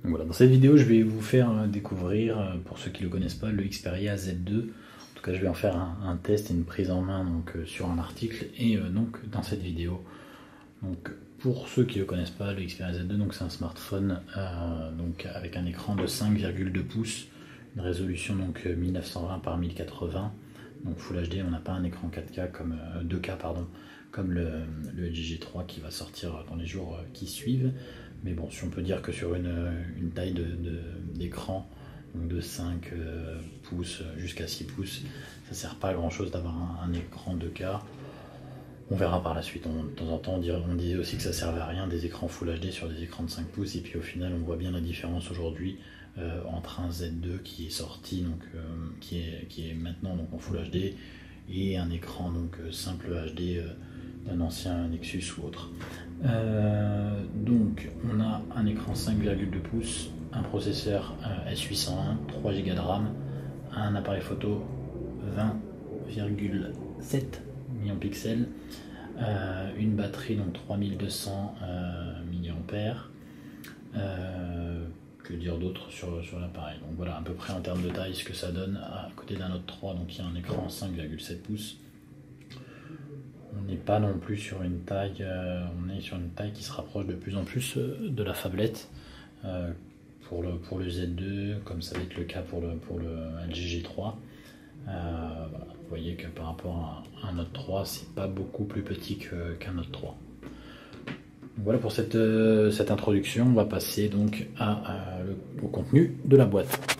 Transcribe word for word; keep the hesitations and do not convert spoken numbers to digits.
Donc voilà, dans cette vidéo, je vais vous faire découvrir, pour ceux qui ne le connaissent pas, le Xperia Z deux. En tout cas, je vais en faire un, un test et une prise en main donc, sur un article et euh, donc dans cette vidéo. Donc, pour ceux qui ne le connaissent pas, le Xperia Z deux, c'est un smartphone euh, donc, avec un écran de cinq virgule deux pouces, une résolution donc, mille neuf cent vingt par mille quatre-vingts. Donc Full H D, on n'a pas un écran quatre K comme euh, deux K pardon, comme le, le L G G trois qui va sortir dans les jours qui suivent. Mais bon, si on peut dire que sur une, une taille d'écran de, de, de cinq euh, pouces jusqu'à six pouces, ça sert pas à grand chose d'avoir un, un écran deux K. On verra par la suite. On, de temps en temps, on, dirait, on disait aussi que ça servait à rien des écrans Full H D sur des écrans de cinq pouces. Et puis au final, on voit bien la différence aujourd'hui euh, entre un Z deux qui est sorti, donc euh, qui, est, qui est maintenant donc, en Full H D, et un écran donc simple H D euh, d'un ancien Nexus ou autre. Euh, donc on a un écran cinq virgule deux pouces, un processeur euh, S huit cent un, trois giga de RAM, un appareil photo vingt virgule sept millions de pixels, euh, une batterie donc trois mille deux cents euh, milliampères. Euh, que dire d'autre sur, sur l'appareil. Donc voilà à peu près en termes de taille ce que ça donne à côté d'un Note trois, donc il y a un écran cinq virgule sept pouces. On n'est pas non plus sur une taille, euh, on est sur une taille qui se rapproche de plus en plus euh, de la phablette euh, pour, le, pour le Z deux, comme ça va être le cas pour le, pour le L G G trois. Euh, voilà. Vous voyez que par rapport à un Note trois, c'est pas beaucoup plus petit qu'un Note trois. Voilà pour cette, euh, cette introduction. On va passer donc à, à, le, au contenu de la boîte.